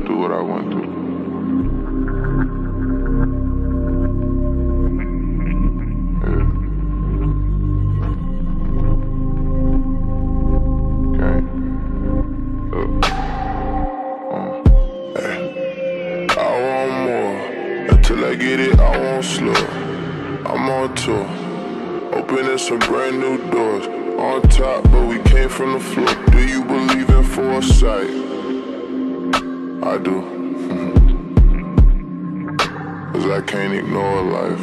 through what I went through. Till I get it, I won't slow. I'm on tour, opening some brand new doors. On top, but we came from the floor. Do you believe in foresight? I do. Cause I can't ignore life.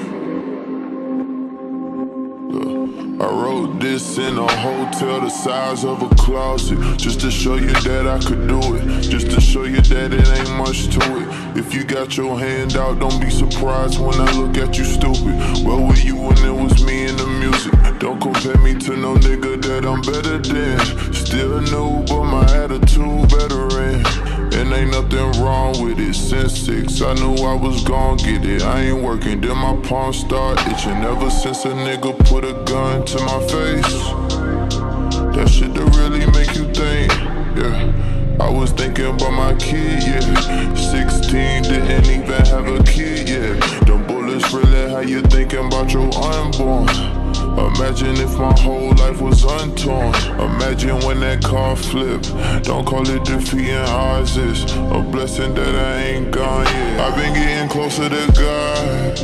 Look, I wrote this in a hotel the size of a closet, just to show you that I could do it, just to show you that it ain't much to it. If you got your hand out, don't be surprised when I look at you stupid. Where were you when it was me and the music? Don't compare me to no nigga that I'm better than. Still new, but my attitude veteran. And ain't nothing wrong with it. Since 6, I knew I was gon' get it. I ain't working, then my palms start itching. Ever since a nigga put a gun to my face, that shit to really make you think, yeah. I was thinking about my kid, yeah. 16, didn't even have a kid, yeah. Them bullets really how you thinking about your unborn. Imagine if my whole life was untorn. Imagine when that car flipped. Don't call it defeating odds, it's a blessing that I ain't gone yet. I've been getting closer to God.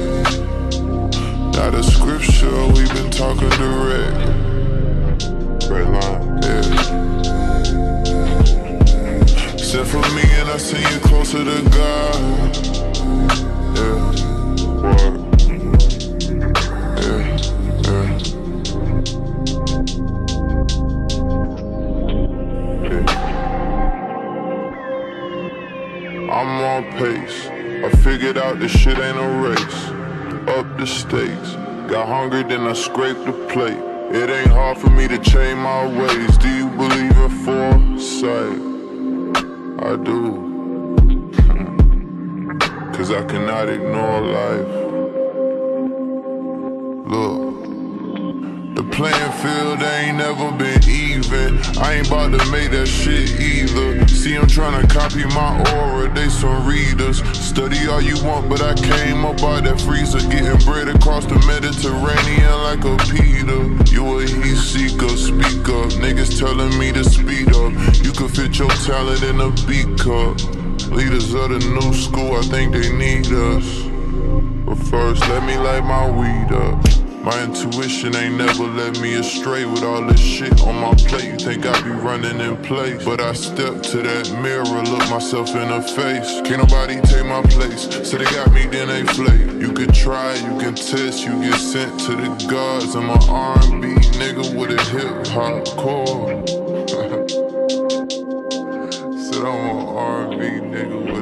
Not a scripture, we've been talking direct. Red line, yeah. Send for me and I send you closer to God. Yeah, word. Yeah, yeah. I'm on pace. I figured out this shit ain't a race. Up the stakes. Got hungry, then I scraped the plate. It ain't hard for me to change my ways. Do you believe in foresight? I do. Cause I cannot ignore life. Look, the playing field ain't never been even. I ain't about to make that shit either. See, I'm tryna copy my aura, they some readers. Study all you want, but I came up out that freezer, getting bread across the Mediterranean like a Peter. You a heat seeker, speak up. Niggas telling me to speed up. You could fit your talent in a beat cup. Leaders of the new school, I think they need us. But first, let me light my weed up. My intuition ain't never led me astray. With all this shit on my plate, you think I be running in place. But I step to that mirror, look myself in the face. Can't nobody take my place. So they got me, then they flake. You could try, you can test, you get sent to the gods. I'm a R&B nigga with a hip-hop core. Said I'm a R&B nigga with